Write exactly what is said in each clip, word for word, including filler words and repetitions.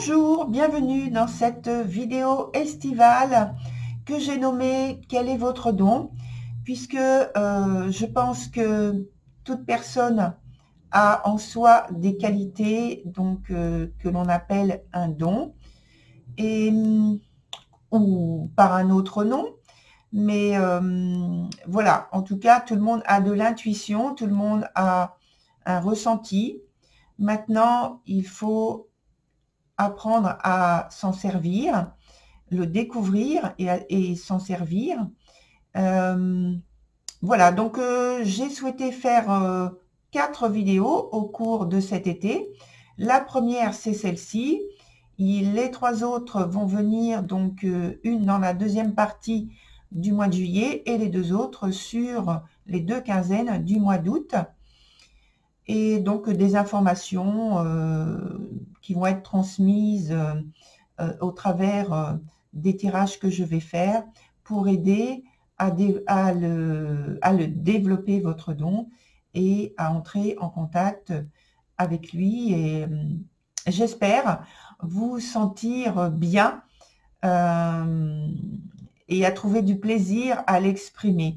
Bonjour, bienvenue dans cette vidéo estivale que j'ai nommée « Quel est votre don ?», puisque euh, je pense que toute personne a en soi des qualités donc, euh, que l'on appelle un don, et, ou par un autre nom. Mais euh, voilà, en tout cas, tout le monde a de l'intuition, tout le monde a un ressenti. Maintenant, il faut apprendre à s'en servir, le découvrir et, et s'en servir. Euh, voilà, donc euh, j'ai souhaité faire euh, quatre vidéos au cours de cet été. La première, c'est celle-ci. Les trois autres vont venir, donc euh, une dans la deuxième partie du mois de juillet et les deux autres sur les deux quinzaines du mois d'août. Et donc des informations euh, qui vont être transmises euh, euh, au travers euh, des tirages que je vais faire pour aider à, dé à, le, à le développer votre don et à entrer en contact avec lui. Et euh, j'espère vous sentir bien euh, et à trouver du plaisir à l'exprimer.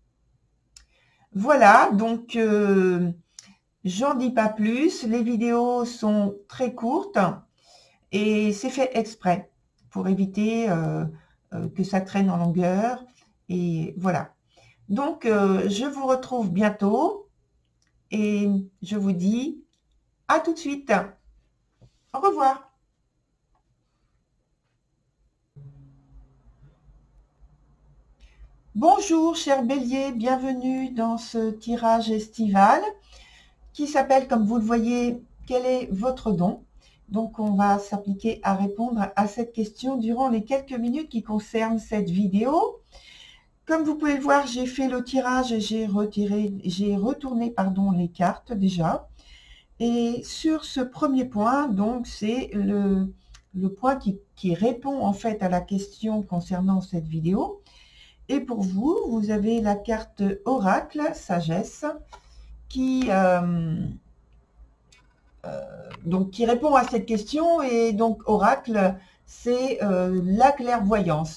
Voilà, donc euh, j'en dis pas plus, les vidéos sont très courtes et c'est fait exprès pour éviter euh, euh, que ça traîne en longueur. Et voilà. Donc, euh, je vous retrouve bientôt et je vous dis à tout de suite. Au revoir. Bonjour, cher Bélier, bienvenue dans ce tirage estival qui s'appelle, comme vous le voyez, quel est votre don? Donc, on va s'appliquer à répondre à cette question durant les quelques minutes qui concernent cette vidéo. Comme vous pouvez le voir, j'ai fait le tirage et j'ai retiré, j'ai retourné pardon, les cartes déjà. Et sur ce premier point, donc, c'est le, le point qui, qui répond en fait à la question concernant cette vidéo. Et pour vous, vous avez la carte Oracle, Sagesse, qui... Euh, Euh, donc, qui répond à cette question. Et donc, oracle, c'est euh, la clairvoyance.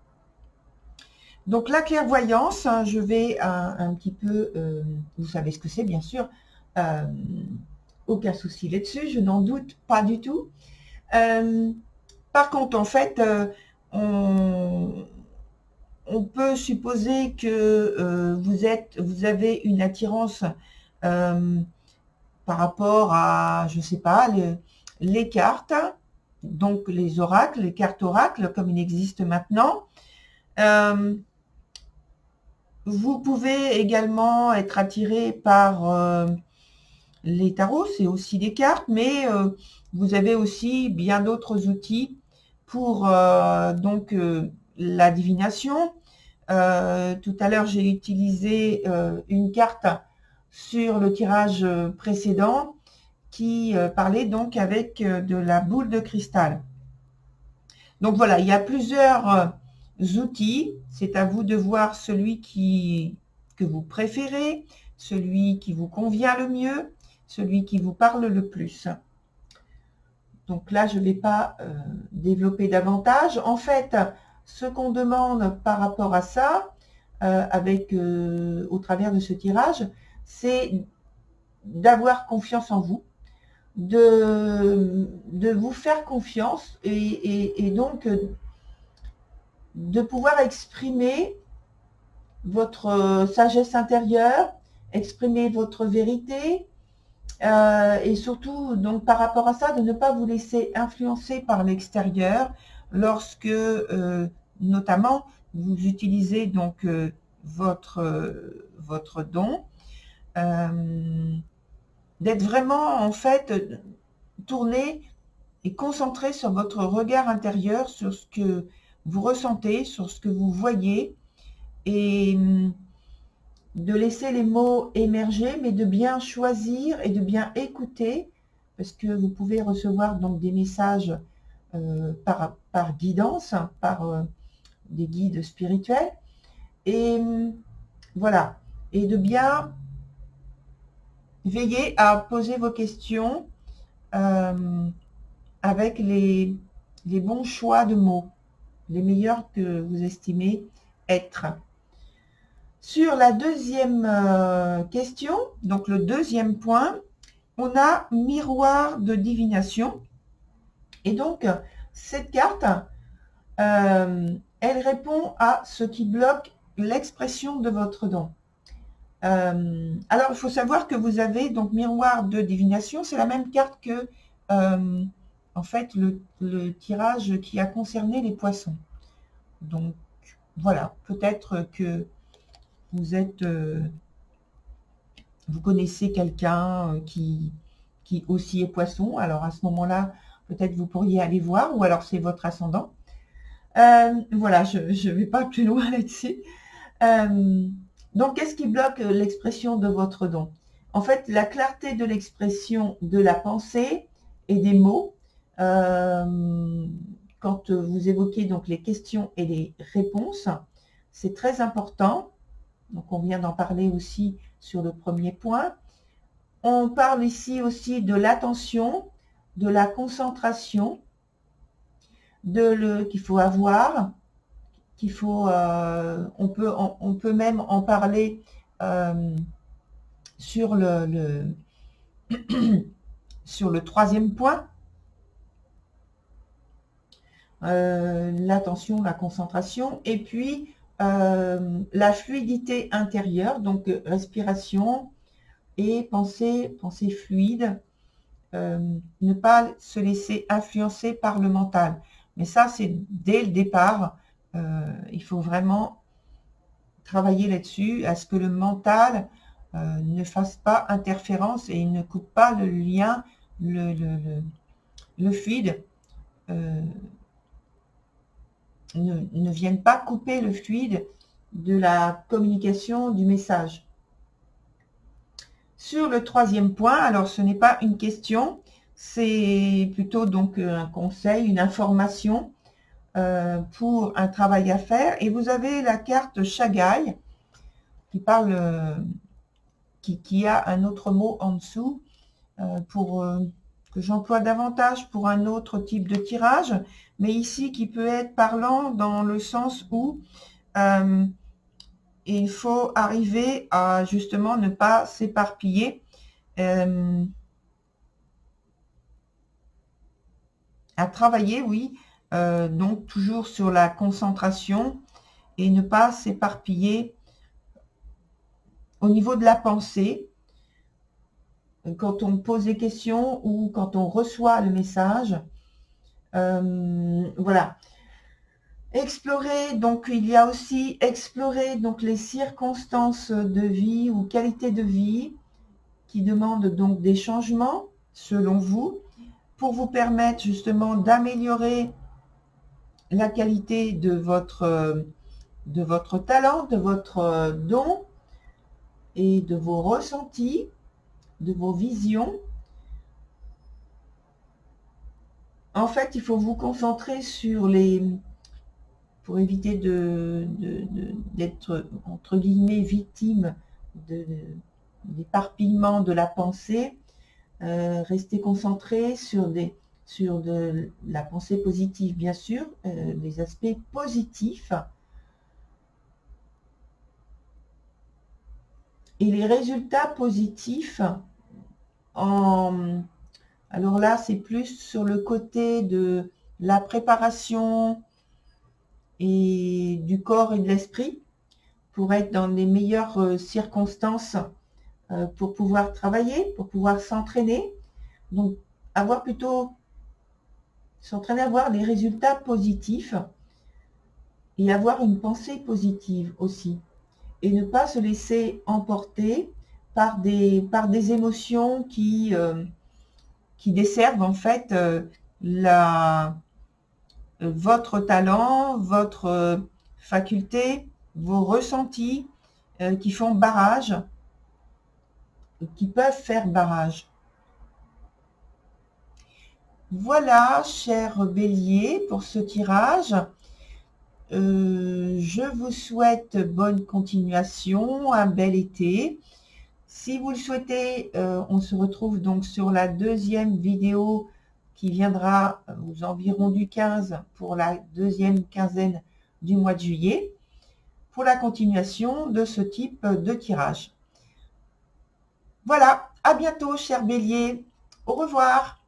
Donc, la clairvoyance, hein, je vais un, un petit peu, euh, vous savez ce que c'est, bien sûr, euh, aucun souci là-dessus, je n'en doute pas du tout. Euh, par contre, en fait, euh, on, on peut supposer que euh, vous, êtes, vous avez une attirance euh, par rapport à, je ne sais pas, les, les cartes, donc les oracles, les cartes oracles, comme il existe maintenant. Euh, vous pouvez également être attiré par euh, les tarots, c'est aussi des cartes, mais euh, vous avez aussi bien d'autres outils pour euh, donc euh, la divination. Euh, tout à l'heure, j'ai utilisé euh, une carte sur le tirage précédent qui euh, parlait donc avec euh, de la boule de cristal. Donc voilà, il y a plusieurs euh, outils. C'est à vous de voir celui qui, que vous préférez, celui qui vous convient le mieux, celui qui vous parle le plus. Donc là, je ne vais pas euh, développer davantage. En fait, ce qu'on demande par rapport à ça, euh, avec, euh, au travers de ce tirage, c'est d'avoir confiance en vous, de, de vous faire confiance et, et, et donc de pouvoir exprimer votre sagesse intérieure, exprimer votre vérité euh, et surtout donc par rapport à ça de ne pas vous laisser influencer par l'extérieur lorsque euh, notamment vous utilisez donc euh, votre, euh, votre don. Euh, d'être vraiment en fait tourné et concentré sur votre regard intérieur, sur ce que vous ressentez, sur ce que vous voyez, et de laisser les mots émerger, mais de bien choisir et de bien écouter, parce que vous pouvez recevoir donc des messages euh, par, par guidance, par euh, des guides spirituels, et voilà, et de bien veiller à poser vos questions euh, avec les, les bons choix de mots, les meilleurs que vous estimez être. Sur la deuxième euh, question, donc le deuxième point, on a miroir de divination. Et donc, cette carte, euh, elle répond à ce qui bloque l'expression de votre don. Euh, alors, il faut savoir que vous avez donc miroir de divination, c'est la même carte que, euh, en fait, le, le tirage qui a concerné les poissons. Donc, voilà, peut-être que vous êtes, euh, vous connaissez quelqu'un qui, qui aussi est poisson. Alors, à ce moment-là, peut-être vous pourriez aller voir, ou alors c'est votre ascendant. Euh, voilà, je ne vais pas plus loin là-dessus. Euh, donc, qu'est-ce qui bloque l'expression de votre don? En fait, la clarté de l'expression de la pensée et des mots, euh, quand vous évoquez donc les questions et les réponses, c'est très important. Donc, on vient d'en parler aussi sur le premier point. On parle ici aussi de l'attention, de la concentration, de le qu'il faut avoir, qu'il faut, euh, on peut, on, on peut même en parler euh, sur le, le sur le troisième point, euh, l'attention, la concentration, et puis euh, la fluidité intérieure, donc respiration et pensée, pensée fluide, euh, ne pas se laisser influencer par le mental. Mais ça, c'est dès le départ. Euh, il faut vraiment travailler là-dessus, à ce que le mental euh, ne fasse pas interférence et il ne coupe pas le lien, le, le, le, le fluide, euh, ne, ne vienne pas couper le fluide de la communication du message. Sur le troisième point, alors ce n'est pas une question, c'est plutôt donc un conseil, une information euh, pour un travail à faire. Et vous avez la carte Shagai qui parle, euh, qui, qui a un autre mot en dessous euh, pour euh, que j'emploie davantage pour un autre type de tirage, mais ici qui peut être parlant dans le sens où euh, il faut arriver à justement ne pas s'éparpiller, euh, à travailler, oui, euh, donc toujours sur la concentration et ne pas s'éparpiller au niveau de la pensée. Quand on pose des questions ou quand on reçoit le message, euh, voilà. Explorer, donc il y a aussi explorer donc les circonstances de vie ou qualité de vie qui demandent donc des changements selon vous pour vous permettre justement d'améliorer la qualité de votre, de votre talent, de votre don et de vos ressentis, de vos visions. En fait, il faut vous concentrer sur les... pour éviter de, de, de, d'être, entre guillemets, victime de, de l'éparpillement de la pensée, euh, rester concentré sur, des, sur de la pensée positive, bien sûr, euh, les aspects positifs. Et les résultats positifs, en, alors là, c'est plus sur le côté de la préparation et du corps et de l'esprit, pour être dans les meilleures circonstances euh, pour pouvoir travailler, pour pouvoir s'entraîner. Donc, avoir plutôt, s'entraîner à avoir les résultats positifs et avoir une pensée positive aussi. Et ne pas se laisser emporter par des, par des émotions qui, euh, qui desservent en fait euh, la, euh, votre talent, votre euh, faculté, vos ressentis euh, qui font barrage, qui peuvent faire barrage. Voilà, cher Bélier, pour ce tirage. Euh, je vous souhaite bonne continuation, un bel été. Si vous le souhaitez, euh, on se retrouve donc sur la deuxième vidéo qui viendra aux environs du quinze pour la deuxième quinzaine du mois de juillet, pour la continuation de ce type de tirage. Voilà, à bientôt, chers béliers. Au revoir.